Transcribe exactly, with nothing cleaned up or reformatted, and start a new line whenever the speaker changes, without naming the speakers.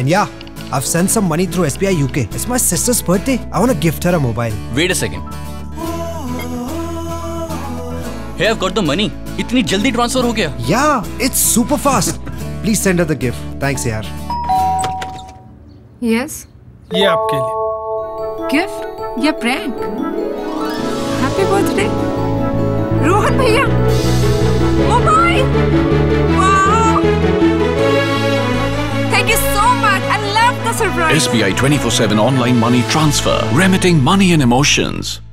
And yeah, I've sent some money through S B I U K. It's my sister's birthday. I want to gift her a mobile.
Wait a second. Hey, I've got the money. इतनी जल्दी transfer हो गया?
Yeah, it's super fast. Please send her the gift. Thanks, yaar.
Yes.
ये आपके लिए.
Gift या prank? Happy birthday. Rohan भैया. Mobile. Wow. Thank you so much. I love the surprise.
S B I twenty-four seven online money transfer, remitting money and emotions.